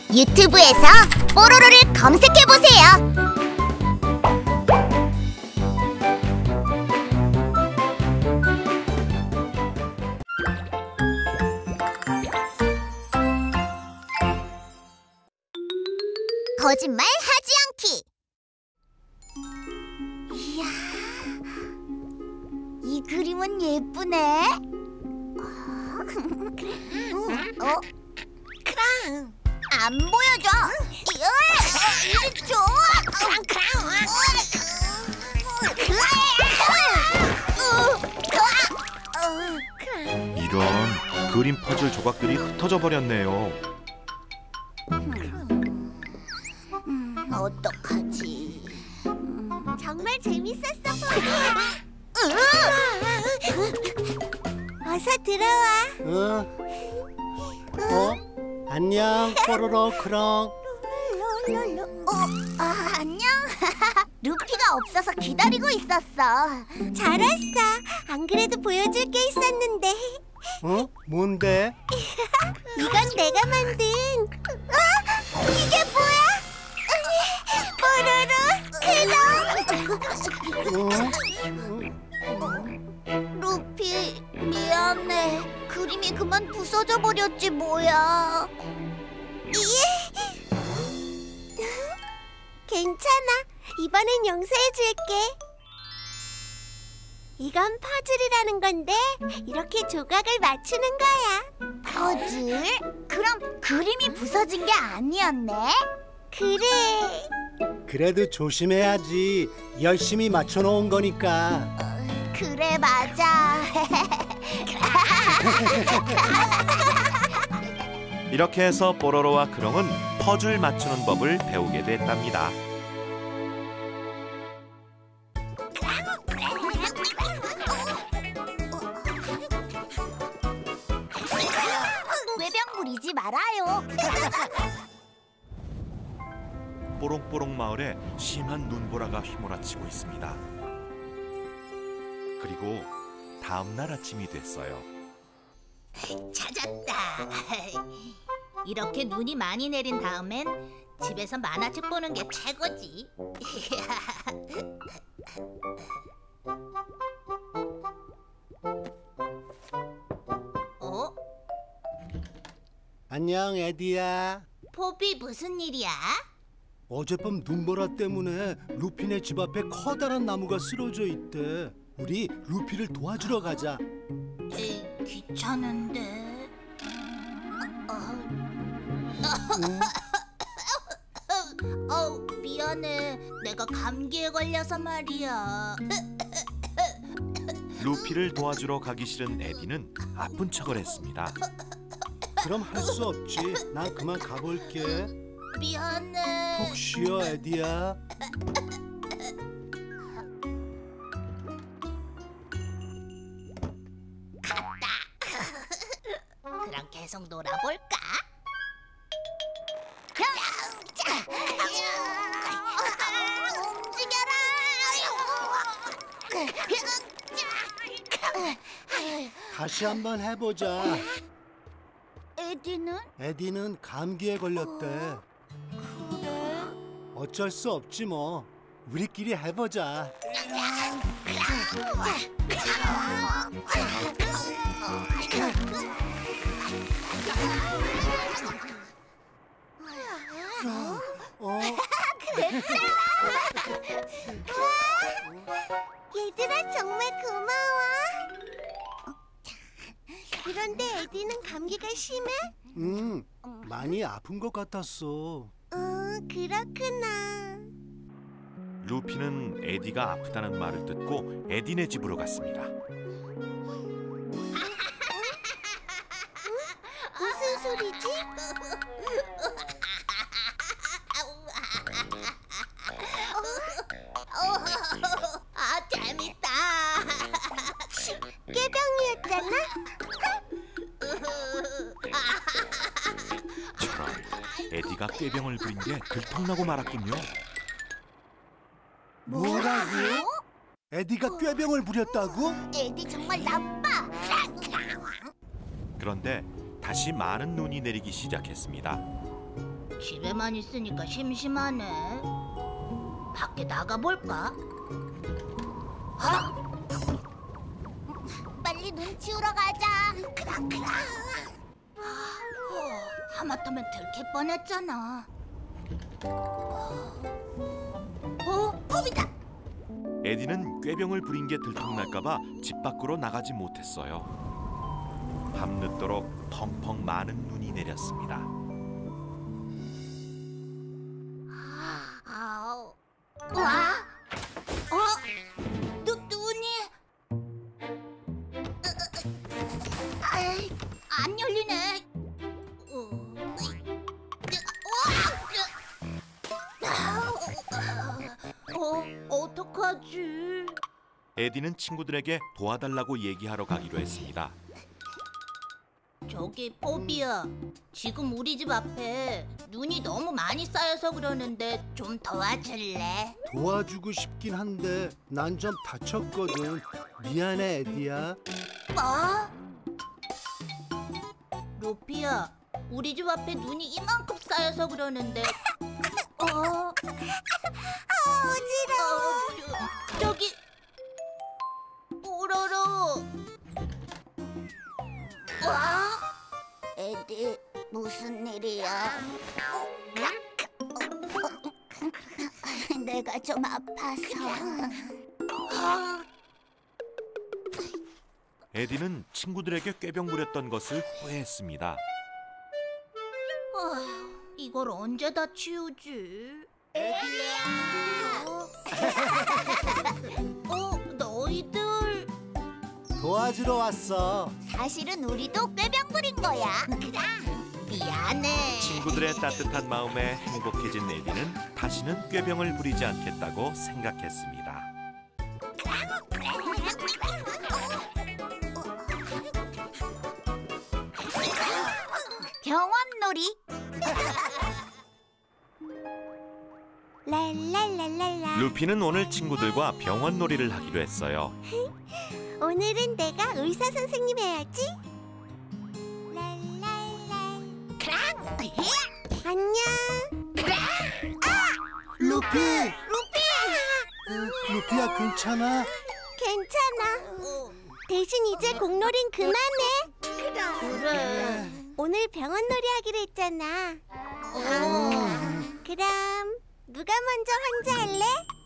유튜브에서 뽀로로를 검색해보세요. 거짓말 하지 않기. 이야, 이 그림은 예쁘네. 크랑, 안 보여줘. 이리 줘. 이런, 그림 퍼즐 조각들이 흩어져 버렸네요. 어떡하지? 정말 재밌었어, 어서 들어와. 안녕, 뽀로로 크롱. 안녕. 루피가 없어서 기다리고 있었어. 잘 왔어. 안 그래도 보여줄 게 있었는데. 뭔데? 이건 내가 만든. 이게 뭐야? 뽀로로, 크롱. 루피, 미안해. 그림이 그만 부서져 버렸지 뭐야. 괜찮아. 이번엔 용서해줄게. 이건 퍼즐이라는 건데 이렇게 조각을 맞추는 거야. 퍼즐? 그럼 그림이 부서진 게 아니었네? 그래. 그래도 조심해야지. 열심히 맞춰놓은 거니까. 그래, 맞아. 이렇게 해서 뽀로로와 크롱은 퍼즐 맞추는 법을 배우게 됐답니다. 외병 부리지 말아요. 뽀롱뽀롱 마을에 심한 눈보라가 휘몰아치고 있습니다. 그리고 다음 날 아침이 됐어요. 찾았다. 이렇게 눈이 많이 내린 다음엔 집에서 만화책 보는 게 최고지. 어? 안녕, 에디야. 포비, 무슨 일이야? 어젯밤 눈보라 때문에 루피네 집 앞에 커다란 나무가 쓰러져 있대. 우리 루피를 도와주러 가자. 귀찮은데. 미안해. 내가 감기에 걸려서 말이야. 루피를 도와주러 가기 싫은 에디는 아픈 척을 했습니다. 그럼 할 수 없지. 난 그만 가볼게. 미안해. 푹 쉬어, 에디야. 그럼 계속 놀아볼까? 다시 한번 해보자. 에디는? 에디는 감기에 걸렸대. 그래? 어쩔 수 없지 뭐. 우리끼리 해보자. 얘들아, 정말 고마워. 그런데 에디는 감기가 심해? 많이 아픈 것 같았어. 그렇구나. 루피는 에디가 아프다는 말을 듣고 에디네 집으로 갔습니다. 무슨 소리지? 재밌다. 꾀병이었잖아? 저런, 에디가 꾀병을 부린 게 들통나고 말았군요. 뭐라고? 에디가 꾀병을 부렸다고? 에디 정말 나빠. 그런데 다시 많은 눈이 내리기 시작했습니다. 집에만 있으니까 심심하네. 밖에 나가볼까? 빨리 눈 치우러 가자. 하마터면 들킬 뻔했잖아. 포비다! 에디는 꾀병을 부린 게 들통날까봐 집 밖으로 나가지 못했어요. 밤늦도록 펑펑 많은 눈이 내렸습니다. 와, 눈이 안 열리네. 어떡하지? 에디는 친구들에게 도와달라고 얘기하러 가기로 했습니다. 저기 포비야, 지금 우리 집 앞에 눈이 너무 많이 쌓여서 그러는데 좀 도와줄래? 도와주고 싶긴 한데 난 좀 다쳤거든. 미안해, 에디야. 뭐? 루피야, 우리 집 앞에 눈이 이만큼 쌓여서 그러는데 어지러워. 저기 뽀로로. 에디, 무슨 일이야? 내가 좀 아파서. 에디는 친구들에게 꾀병 부렸던 것을 후회했습니다. 이걸 언제 다 치우지? 너희들 도와주러 왔어. 사실은 우리도 꾀병 부린 거야. 미안해. 친구들의 따뜻한 마음에 행복해진 에디는 다시는 꾀병을 부리지 않겠다고 생각했습니다. 병원놀이. 랄랄랄랄라. 루피는 오늘 친구들과 병원놀이를 하기로 했어요. 오늘은 내가 의사 선생님 해야지. 랄랄랄. 안녕. 루피! 루피. 루피야, 괜찮아? 괜찮아. 대신 이제 공놀이는 그만해. 그래. 오늘 병원놀이 하기로 했잖아. 그럼 누가 먼저 환자할래?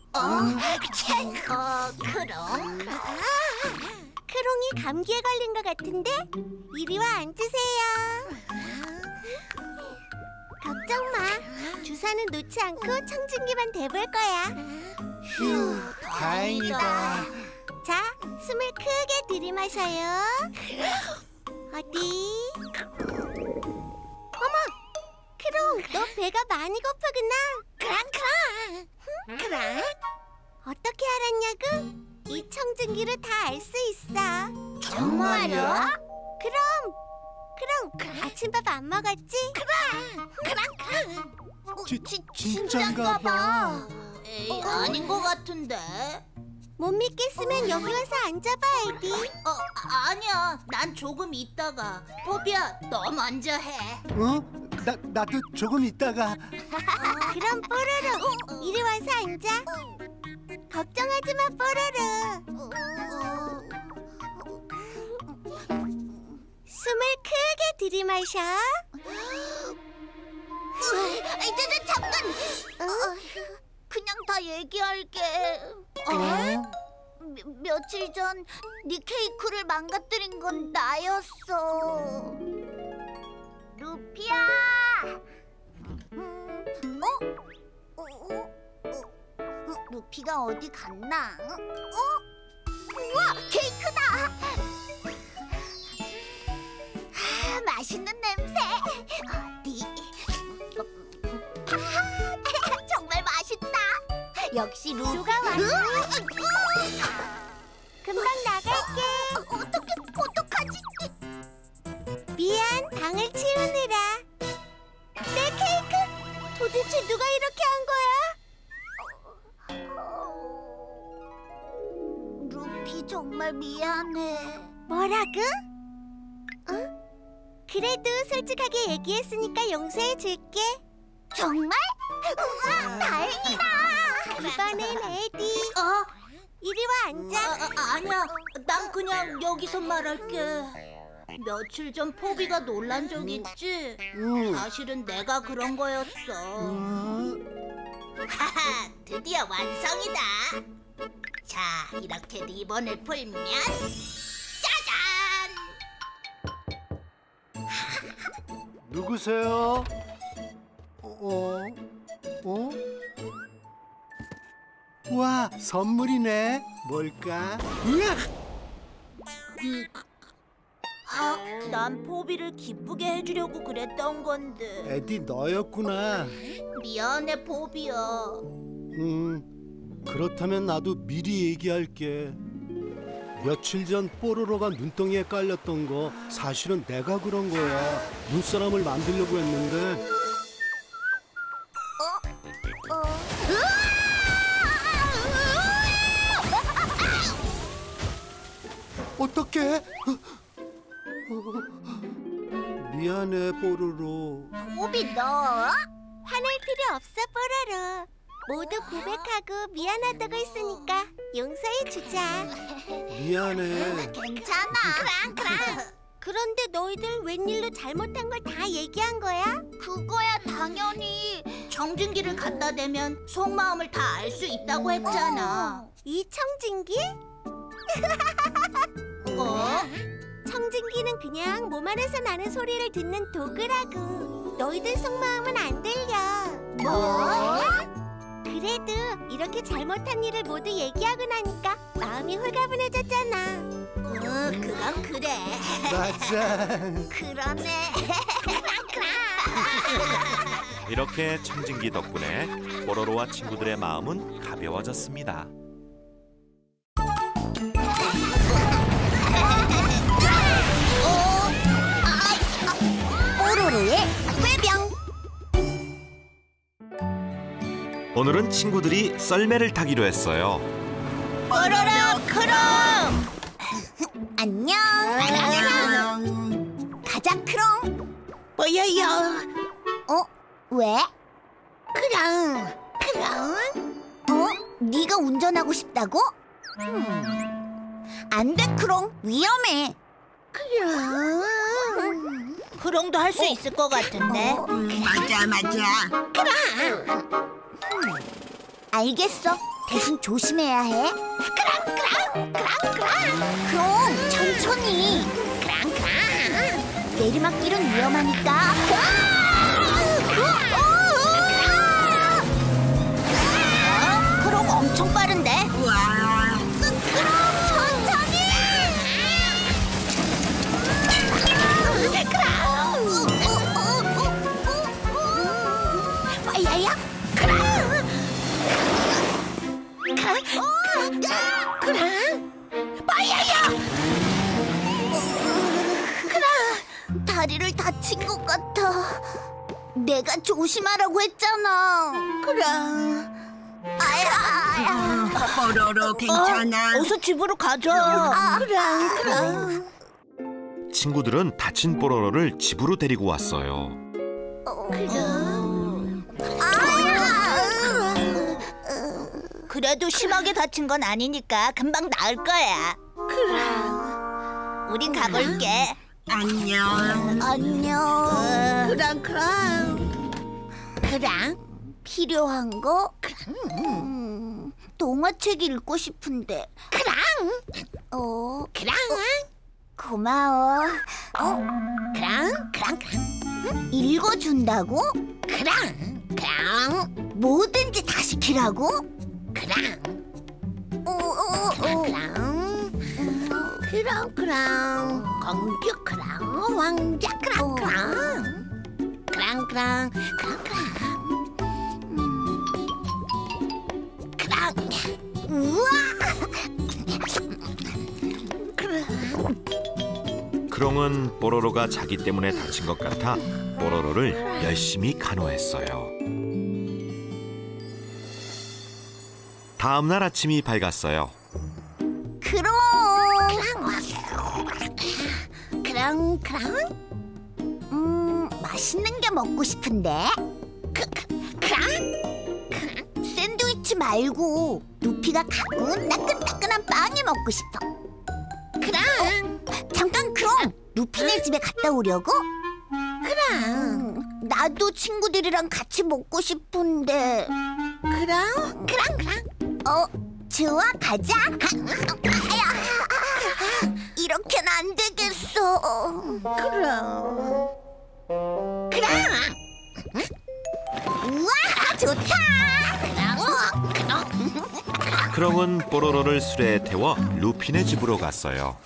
그럼. 크롱이 감기에 걸린 것 같은데? 이리 와 앉으세요. 걱정 마. 주사는 놓지 않고 청진기만 대볼 거야. 휴, 다행이다. 자, 숨을 크게 들이마셔요. 어디? 어머! 크롱, 너 배가 많이 고프구나. 크랑. 어떻게 알았냐고? 이 청진기로 다 알 수 있어. 정말요? 그럼 아침밥 안 먹었지? 진짠가 봐. 에이, 아닌 것 같은데. 못 믿겠으면 여기 와서 앉아봐, 에디. 아니야. 난 조금 있다가. 포비야, 너 먼저 해. 나도 조금 있다가. 그럼 뽀로로, 이리 와서 앉아. 걱정하지 마, 뽀로로. 숨을 크게 들이마셔. 잠깐. 그냥 다 얘기할게. 며칠 전 네 케이크를 망가뜨린 건 나였어. 루피야. 루피가 어디 갔나? 우와, 케이크다. 맛있는 냄새. 어디? 정말 맛있다. 역시 루가 왔네. 금방 나갈게. 어떡하지? 미안, 방을 치우느라. 내 케이크! 도대체 누가 이렇게 한 거야? 루피 정말 미안해. 뭐라고? 그래도 솔직하게 얘기했으니까 용서해 줄게. 앉아. 아니야, 난 그냥 여기서 말할게. 며칠 전 포비가 놀란 적 있지? 사실은 내가 그런 거였어. 하하, 드디어 완성이다. 자, 이렇게 리본을 풀면 짜잔! 누구세요? 와, 선물이네. 뭘까? 난 포비를 기쁘게 해주려고 그랬던 건데. 에디 너였구나. 미안해, 포비야. 그렇다면 나도 미리 얘기할게. 며칠 전 뽀로로가 눈덩이에 깔렸던 거 사실은 내가 그런 거야. 눈사람을 만들려고 했는데. 어떡해? 미안해, 뽀로로. 포비 너 화낼 필요 없어, 뽀로로. 모두 고백하고 미안하다고 했으니까 용서해 주자. 미안해. 괜찮아. 그런데 너희들 웬일로 잘못한 걸 다 얘기한 거야? 그거야 당연히. 청진기를 갖다 대면 속마음을 다 알 수 있다고 했잖아. 이 청진기? 청진기는 그냥 몸 안에서 나는 소리를 듣는 도구라고. 너희들 속마음은 안 들려. 뭐? 그래도 이렇게 잘못한 일을 모두 얘기하고 나니까 마음이 홀가분해졌잖아. 그건 그래. 맞아. 그러네. 이렇게 청진기 덕분에 뽀로로와 친구들의 마음은 가벼워졌습니다. 뽀로로의 꾀병. 오늘은 친구들이 썰매를 타기로 했어요. 뽀로로 크롱! 안녕. 가자, 크롱. 보여요. 왜? 크롱. 네가 운전하고 싶다고? 안 돼, 크롱. 위험해. 크롱도 할 수 있을 것 같은데. 맞아. 알겠어. 대신 조심해야 해. 크롱, 천천히. 내리막길은 위험하니까. 크롱 엄청 빠른데. 와, 천천히. 야야, 다리를 다친 것 같아. 내가 조심하라고 했잖아. 아야. 뽀로로 괜찮아. 어서 집으로 가자. 친구들은 다친 뽀로로를 집으로 데리고 왔어요. 그래도 심하게 다친 건 아니니까 금방 나을 거야. 우린 가볼게. 안녕. 그랑 필요한 거? 동화책 읽고 싶은데. 그랑 고마워. 그랑 읽어준다고? 그랑 뭐든지 다 시키라고? 그랑 공주 그랑 왕자 그랑 우와. 크롱은 뽀로로가 자기 때문에 다친 것 같아 뽀로로를 열심히 간호했어요. 다음 날 아침이 밝았어요. 크롱. 맛있는 게 먹고 싶은데. 샌드위치 그렇지 말고 루피가 갖고 온 따끈따끈한 빵이 먹고 싶어. 그럼 잠깐 그럼 루피네 집에 갔다 오려고? 그럼 나도 친구들이랑 같이 먹고 싶은데. 그럼 좋아 가자. 이렇게는 안 되겠어. 그럼 우와 좋다. 크롱은 뽀로로를 수레에 태워 루피네 집으로 갔어요.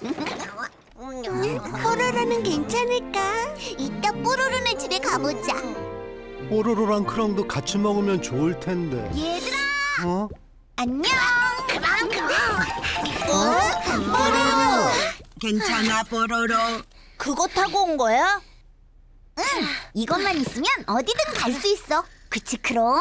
뽀로로는 괜찮을까? 이따 뽀로로네 집에 가보자. 뽀로로랑 크롱도 같이 먹으면 좋을 텐데. 얘들아 어? 안녕. 뽀로로. 괜찮아, 뽀로로. 그거 타고 온 거야? 응, 이것만 있으면 어디든 갈 수 있어. 그치 크롱?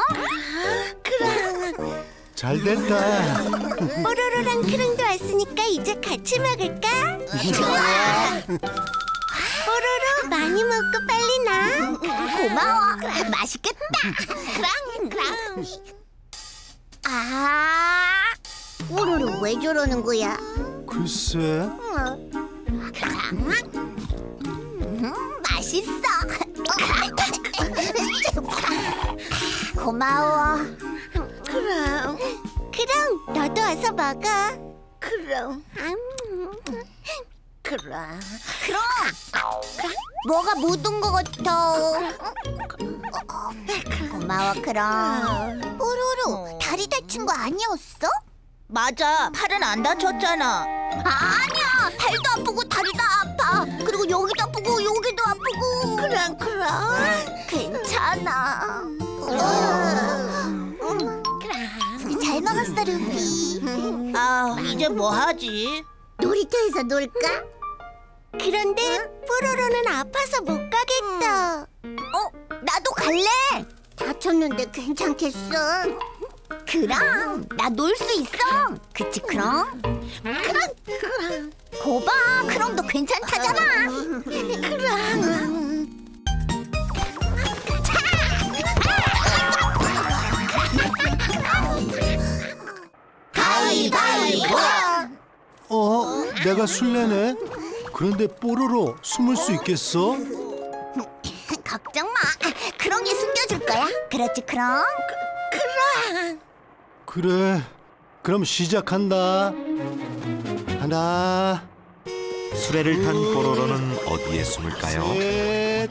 잘 됐다. 뽀로로랑 크롱도 왔으니까 이제 같이 먹을까? 좋아. 뽀로로 많이 먹고 빨리 나. 고마워. 맛있겠다. 크롱. 뽀로로 왜 저러는 거야? 글쎄. 맛있어. 고마워. 그럼 너도 와서 먹어. 그럼 뭐가 묻은 것 같아. 고마워 그럼. 뽀로로 다리 다친 거 아니었어? 맞아, 팔은 안 다쳤잖아. 아니야, 팔도 아프고 다리도 아파. 그리고 여기도 아프고 여기도 아프고. 그럼 괜찮아. 잘 먹었어 루피. 이제 뭐 하지? 놀이터에서 놀까? 그런데 뽀로로는 아파서 못 가겠다. 나도 갈래. 다쳤는데 괜찮겠어? 그럼 나 놀 수 있어. 그치 크롱? 그럼 거봐, 크롱도 괜찮다잖아. 그럼 가위바위보. 내가 술래네. 그런데 뽀로로 숨을 수 있겠어? 걱정 마. 크롱이 숨겨줄 거야. 그렇지 크롱? 그래. 그럼 시작한다. 하나, 수레를 탄 뽀로로는 어디에 숨을까요? 셋.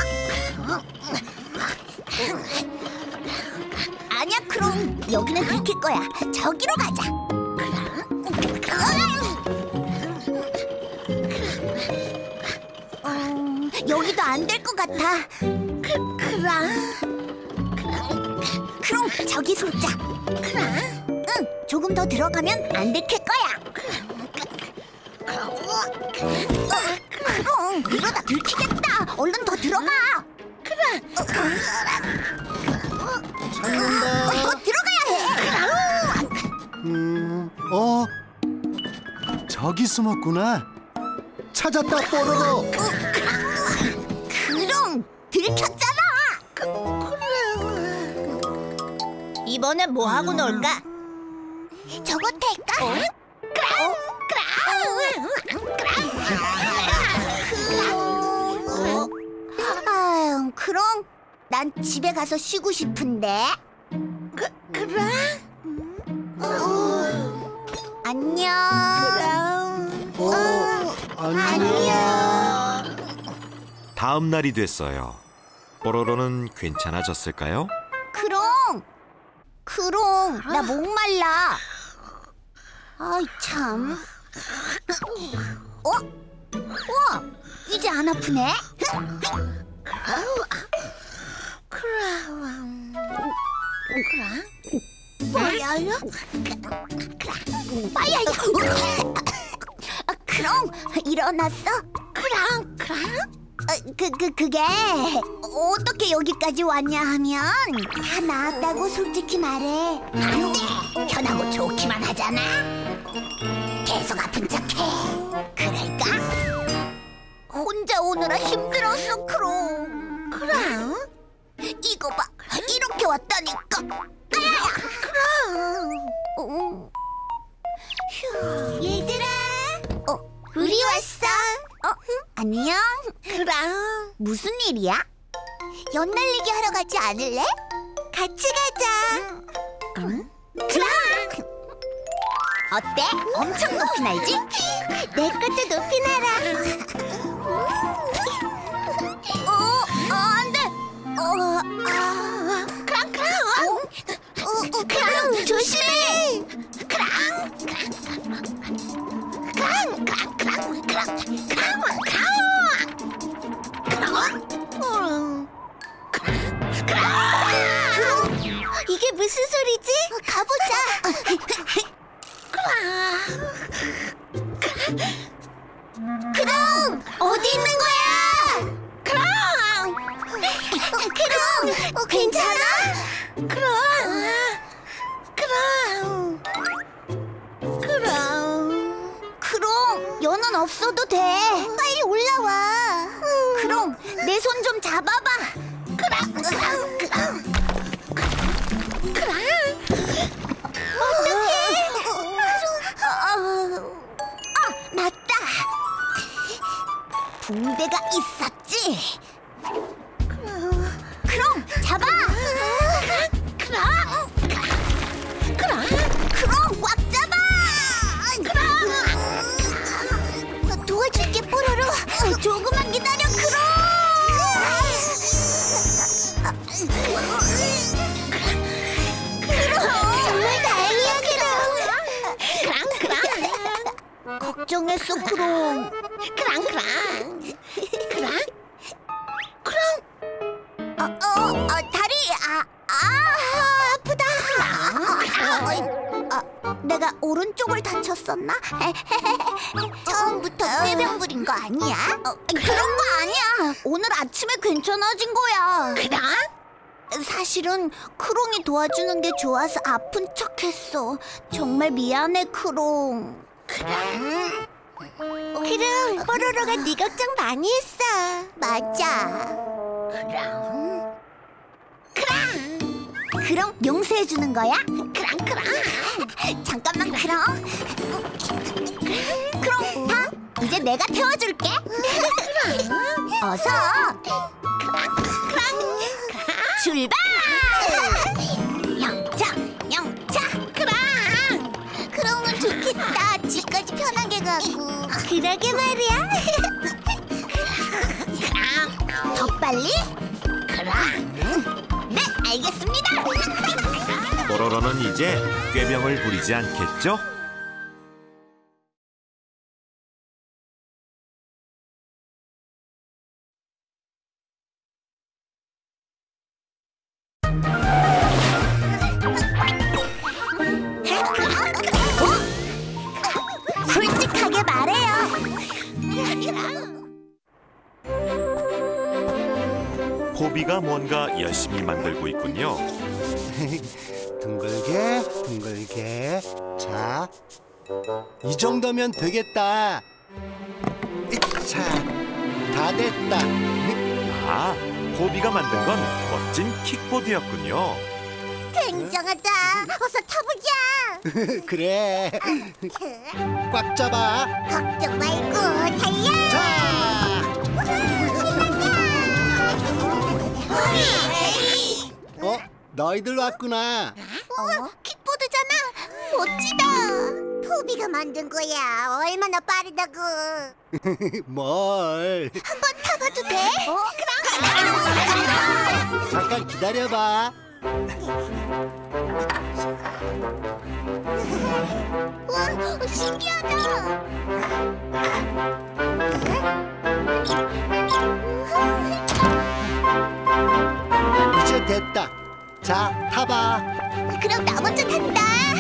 아니야 크롱, 여기는 들킬 거야. 저기로 가자. 여기도 안 될 것 같아. 크롱 저기 숨자. 응, 조금 더 들어가면 안 들킬 거야. 크롱 이러다 들키겠다. 얼른 더 들어가. 더 들어가야 해. 저기 숨었구나. 찾았다 뽀로로. 크롱 들켰잖아. 이번엔 뭐 하고 놀까? 저거 탈까? 아유, 크롱, 난 집에 가서 쉬고 싶은데. 안녕. 안녕. 다음 날이 됐어요. 뽀로로는 괜찮아졌을까요? 크롱, 나 목말라. 아이 참. 우와, 이제 안 아프네. 크롱, 일어났어? 그게 어떻게 여기까지 왔냐 하면 다 나았다고 솔직히 말해. 안 돼! 편하고 좋기만 하잖아. 계속 아픈 척해. 그럴까? 혼자 오느라 힘들었어, 크롱. 이거 봐, 이렇게 왔다니까. 크롱. 안녕. 그럼 무슨 일이야? 연날리기 하러 가지 않을래? 같이 가자. 응? 그럼. 어때? 엄청 높이 날지? 내 것도 높이 날아. 안 돼. 크랑 조심해. 이게 무슨 소리지? 가보자. 크롱! 어디 있는 거야? 크롱! 괜찮아? 크롱, 연은 없어도 돼. 빨리 올라와. 크롱, 내 손 좀 잡아봐. 맞다. 붕대가 있었지. 크롱, 잡아. 크롱, 꽉 잡아. 도와줄게, 뽀로로. 조금만 기다려, 크롱. 정말 다행이야, 크롱. 걱정했어, 크롱. 다리, 아프다. 내가 오른쪽을 다쳤었나? 처음부터 꾀병 부린 거 아니야? 그런 거 아니야. 오늘 아침에 괜찮아진 거야. 사실은 크롱이 도와주는 게 좋아서 아픈 척했어. 정말 미안해, 크롱. 크롱, 뽀로로가 네 걱정 많이 했어. 맞아. 크롱, 용서해주는 거야? 잠깐만, 크롱. 크롱, 타. 이제 내가 태워줄게. 어서. 출발! 영차. 크롱은 좋겠다. 집까지 편하게 가고. 그러게 말이야. 더 빨리? 네, 알겠습니다. 뽀로로는 이제 꾀병을 부리지 않겠죠? 솔직하게 말해요. 포비가 뭔가 열심히 만들고 있군요. 둥글게. 자, 이 정도면 되겠다. 자, 다 됐다. 아, 포비가 만든 건 멋진 킥보드였군요. 굉장하다. 어서 타보자. 그래. 꽉 잡아. 걱정 말고 달려. 자. 너희들 왔구나. 킥보드잖아. 멋지다. 포비가 만든 거야. 얼마나 빠르다고. 뭘? 한번 타봐도 돼? 잠깐 기다려봐. 와, 신기하다. 이제 됐다. 자, 타봐. 그럼 나 먼저 탄다.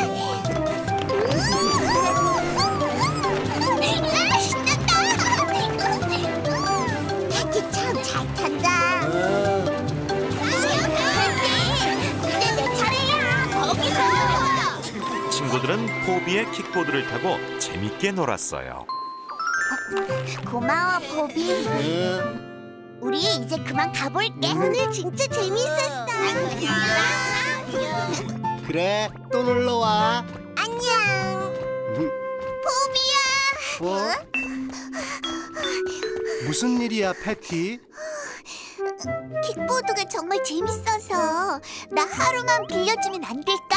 신난다. 타키 참 잘 탄다. 이제 내 차례야. 거기서. 친구들은 포비의 킥보드를 타고 재밌게 놀았어요. 고마워, 포비. 우리 이제 그만 가볼게. 오늘 진짜 재밌었어. 그래, 또 놀러 와. 안녕. 포비야. 어? 무슨 일이야, 패티? 킥보드가 정말 재밌어서 나 하루만 빌려주면 안 될까?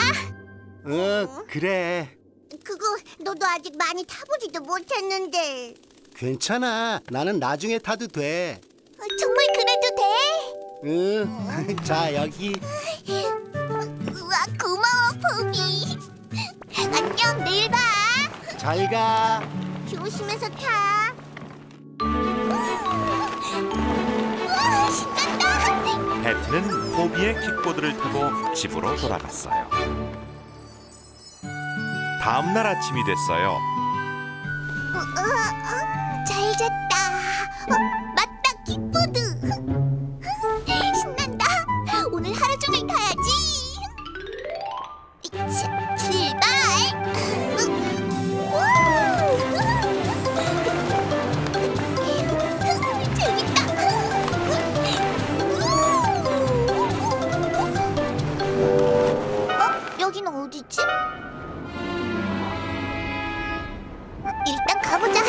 그래. 그거 너도 아직 많이 타보지도 못했는데. 괜찮아. 나는 나중에 타도 돼. 정말 그래도 돼? 응. 자, 여기. 우와, 고마워, 포비. 안녕, 내일 봐. 잘 가. 조심해서 타. 우와, 신난다. 패티는 포비의 킥보드를 타고 집으로 돌아갔어요. 다음 날 아침이 됐어요. 잘 잤다. 맞다, 킥보드. 신난다. 오늘 하루 종일 타야지. 이차, 출발. 재밌다. 여기는 어디지? 일단 가보자.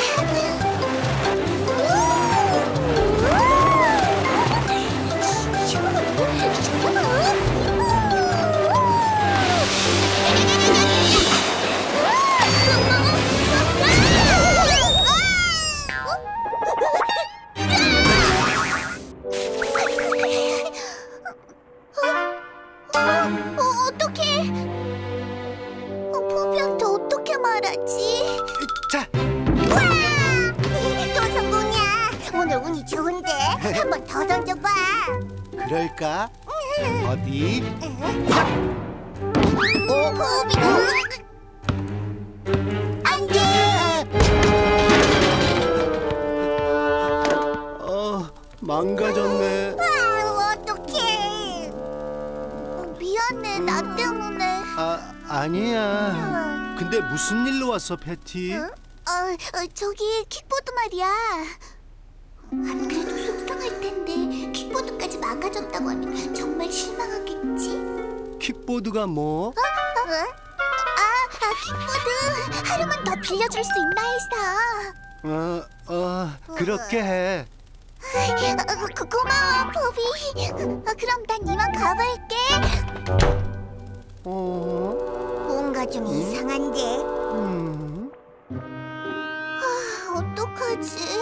어떡해? 포비한테 어떻게 말하지? 자, 또 성공이야. 오늘 운이 좋은데 한 번 더 던져봐. 그럴까? 어디? 포비. 안돼. 망가졌네. 어떡해. 미안해, 나 때문에. 아니야. 근데 무슨 일로 왔어, 패티? 저기 킥보드 말이야. 안 그래도 속상할 텐데 킥보드까지 망가졌다고 하면 정말 실망하겠지? 킥보드가 뭐? 킥보드 하루만 더 빌려줄 수 있나 해서. 그렇게 해. 고마워, 포비. 그럼 난 이만 가볼게. 뭔가 좀 이상한데. 어떡하지?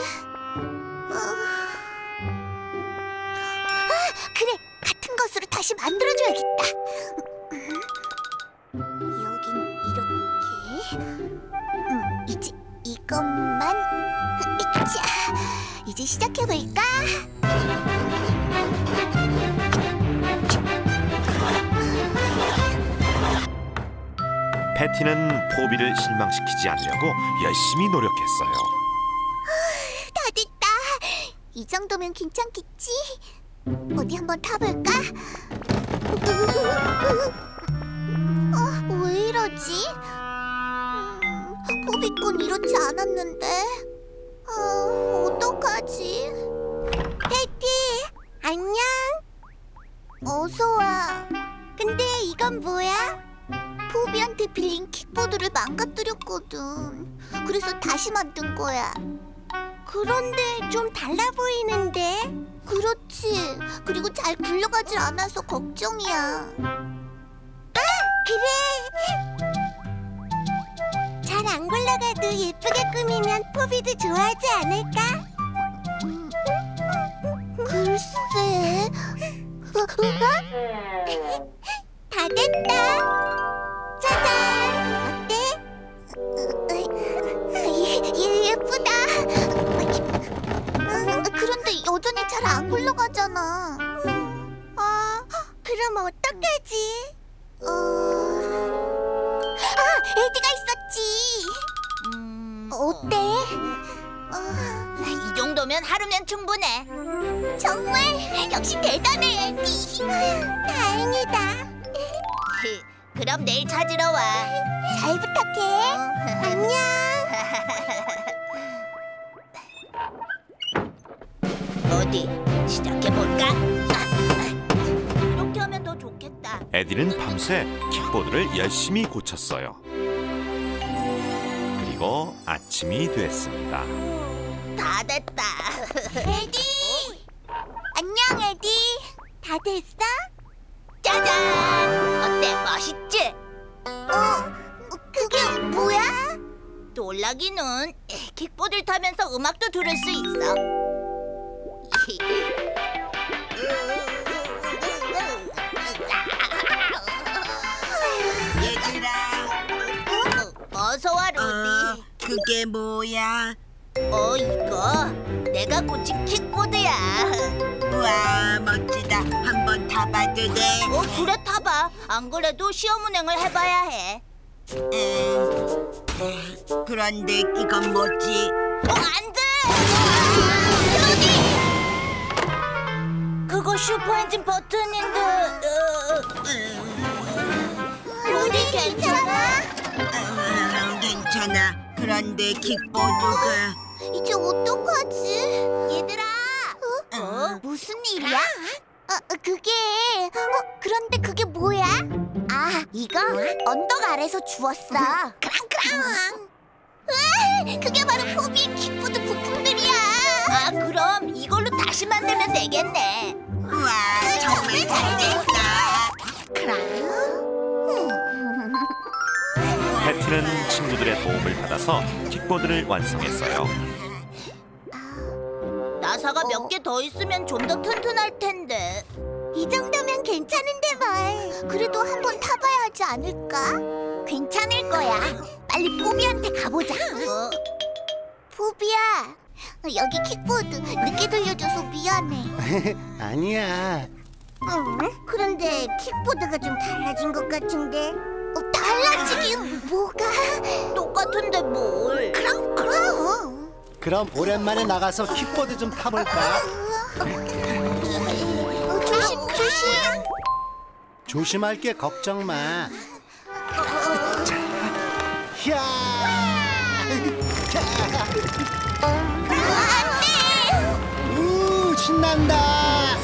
그래, 같은 것으로 다시 만들어줘야겠다. 여긴 이렇게. 이제 이것만. 자, 이제 시작해볼까? 패티는 포비를 실망시키지 않으려고 열심히 노력했어요. 다 됐다. 이 정도면 괜찮겠지? 어디 한번 타볼까? 왜 이러지? 포비 건 이렇지 않았는데. 어떡하지? 패티, 안녕. 어서 와. 근데 이건 뭐야? 포비한테 빌린 킥보드를 망가뜨렸거든. 그래서 다시 만든 거야. 그런데 좀 달라 보이는데? 그렇지. 그리고 잘 굴러가질 않아서 걱정이야. 그래. 잘 안 굴러가도 예쁘게 꾸미면 포비도 좋아하지 않을까? 글쎄. 다 됐다. 짜잔. 어때? 예쁘다. 그런데 여전히 잘 안 굴러가잖아. 그럼 어떡하지? 에디가 있었지. 어때? 이 정도면 하루면 충분해. 정말 역시 대단해, 에디. 다행이다. 그럼 내일 찾으러 와. 잘 부탁해. 안녕. 어디 시작해볼까? 이렇게 하면 더 좋겠다. 에디는 밤새 킥보드를 열심히 고쳤어요. 그리고 아침이 됐습니다. 다 됐다. 에디! 안녕, 에디. 다 됐어? 짜잔! 어때? 맛있지? 그게 뭐야? 놀라기는 킥보드를 타면서 음악도 들을 수 있어. 얘들아, 어서 와, 루디. 그게 뭐야? 이거 내가 고친 킥보드야. 우와, 멋지다. 한번 타봐도 돼? 그래, 타봐. 안 그래도 시험 운행을 해봐야 해. 그런데 이건 뭐지? 안 돼! 그거 슈퍼엔진 버튼인데. 루디 괜찮아? 괜찮아. 그런데 킥보드가 이제 어떡하지? 얘들아! 무슨 일이야? 그게... 그런데 그게 뭐야? 아, 이거 언덕 아래서 주웠어. 크랑크랑! 그게 바로 포비의 킥보드 부품들이야. 그럼 이걸로 다시 만들면 되겠네. 우와, 정말 잘 됐다. 패티는 친구들의 도움을 받아서 킥보드를 완성했어요. 나사가 몇 개 더 있으면 좀 더 튼튼할 텐데. 이 정도면 괜찮은데 뭘. 그래도 한번 타봐야 하지 않을까? 괜찮을 거야. 빨리 포비한테 가보자. 포비야, 여기 킥보드 늦게 들려줘서 미안해. 아니야. 그런데 킥보드가 좀 달라진 것 같은데. 달라지긴 뭐가? 똑같은데 뭘? 그럼. 그럼 오랜만에 나가서 킥보드 좀 타볼까? 조심. 조심할게, 걱정 마. 야! 신난다.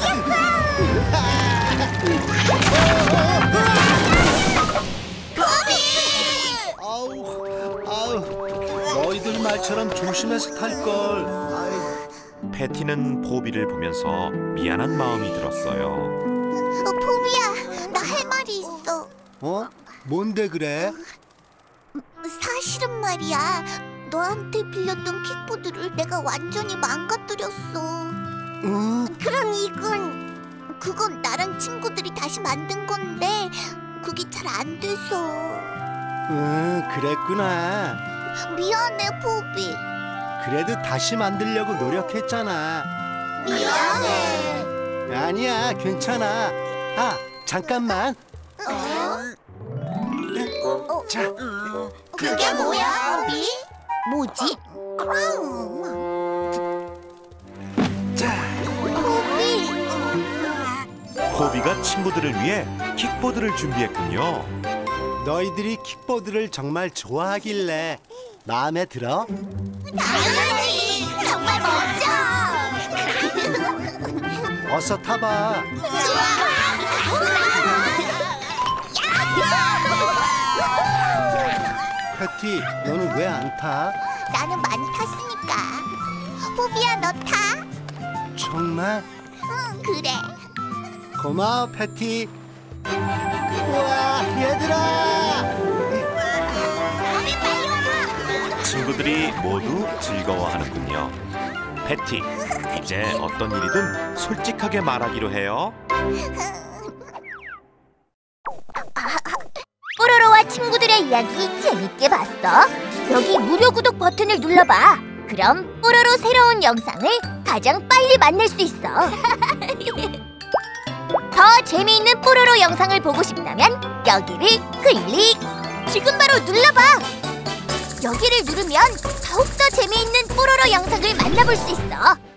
너희들 말처럼 조심해서 탈 걸. 패티는 포비를 보면서 미안한 마음이 들었어요. 포비야, 나 할 말이 있어. 뭔데 그래? 사실은 말이야, 너한테 빌렸던 킥보드를 내가 완전히 망가뜨렸어. 그럼 그건 나랑 친구들이 다시 만든 건데 그게 잘 안 돼서. 그랬구나. 미안해, 포비. 그래도 다시 만들려고 노력했잖아. 미안해. 아니야, 괜찮아. 잠깐만. 자, 그게 뭐야, 포비? 뭐지? 크라운. 자. 포비. 포비가 친구들을 위해 킥보드를 준비했군요. 너희들이 킥보드를 정말 좋아하길래 마음에 들어? 당연하지. 정말 멋져. 어서 타봐. 패티, 너는 왜 안 타? 나는 많이 탔으니까. 포비야, 너 타? 정말? 응, 그래. 고마워, 패티. 우와, 얘들아! 포비 빨리 와. 친구들이 모두 즐거워하는군요. 패티, 이제 어떤 일이든 솔직하게 말하기로 해요. 뽀로로와 친구들의 이야기 재밌게 봤어? 여기 무료 구독 버튼을 눌러봐. 그럼 뽀로로 새로운 영상을 가장 빨리 만날 수 있어. 더 재미있는 뽀로로 영상을 보고 싶다면 여기를 클릭! 지금 바로 눌러봐! 여기를 누르면 더욱더 재미있는 뽀로로 영상을 만나볼 수 있어.